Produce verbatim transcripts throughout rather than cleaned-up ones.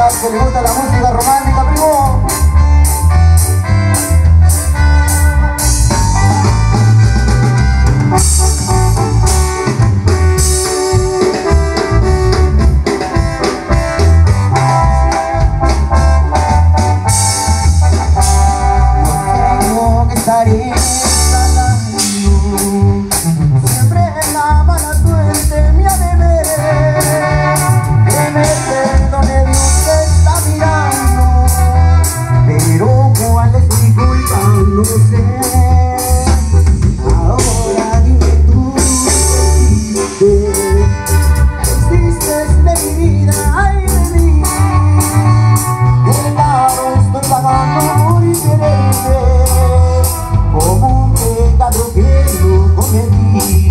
verdad que le gusta la música romántica, primo. No sé que estaré no sé, ahora dime tú qué existes de mi vida, ay de mí. El lado estoy pagando por quererte, como un pecado que no cometí.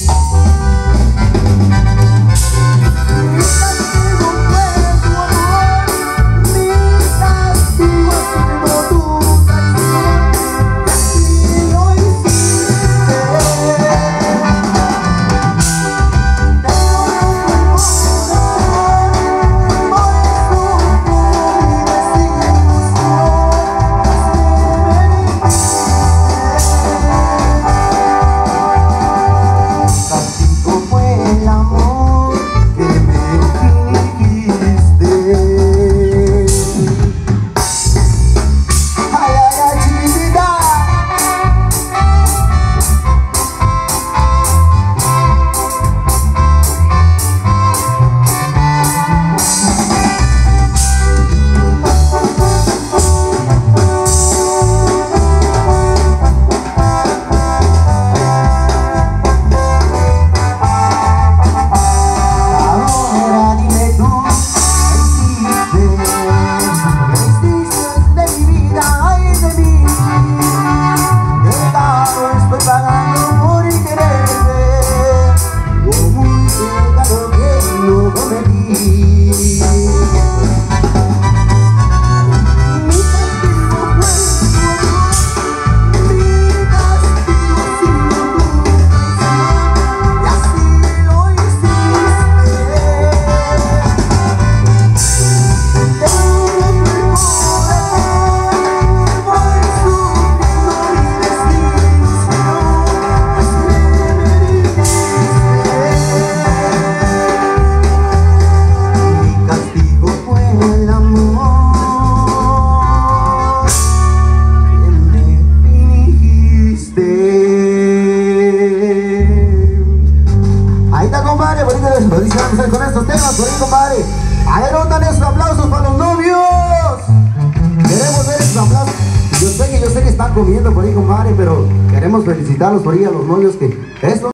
Lo dice con estos temas, por ahí, compadre. A ver, ¿dónde están esos aplausos para los novios? Queremos ver esos aplausos. Yo sé que yo sé que están comiendo por ahí, compadre, pero queremos felicitarlos por ahí a los novios que esto